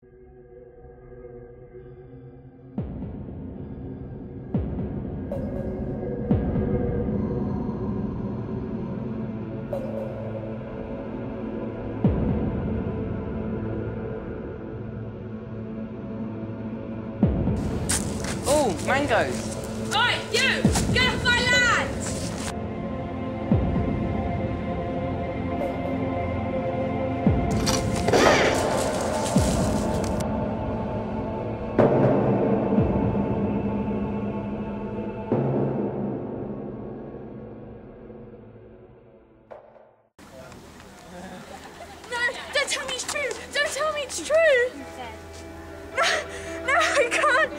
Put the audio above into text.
Oh, mangoes. Oi, you! Get off my land! No, don't tell me it's true! Don't tell me it's true! No, I can't!